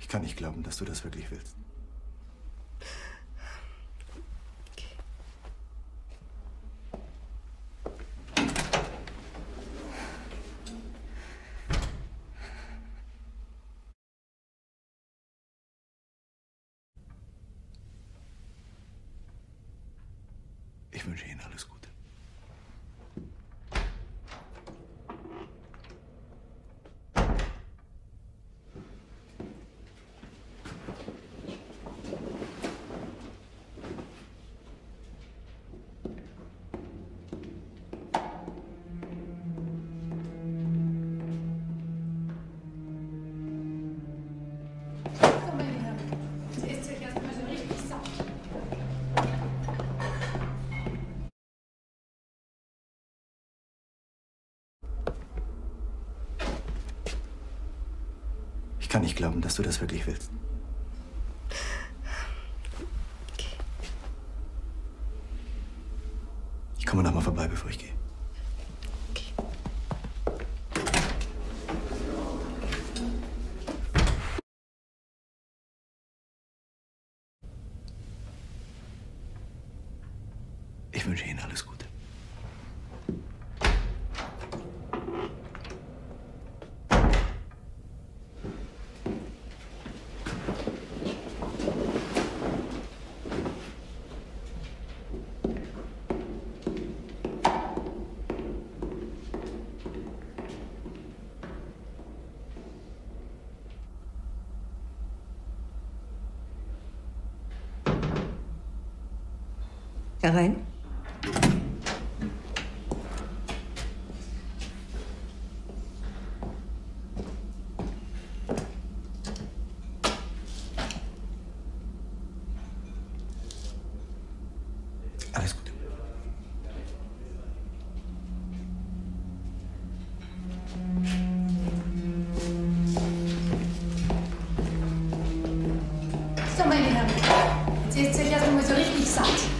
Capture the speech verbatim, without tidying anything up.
kann nicht glauben, dass du das wirklich willst. Okay. Ich wünsche Ihnen alles Gute. Ich kann nicht glauben, dass du das wirklich willst. Okay. Ich komme noch mal vorbei, bevor ich gehe. Okay. Ich wünsche Ihnen alles Gute. Herein. Alles Gute. So, meine Herren, jetzt ist euch erst einmal so richtig satt.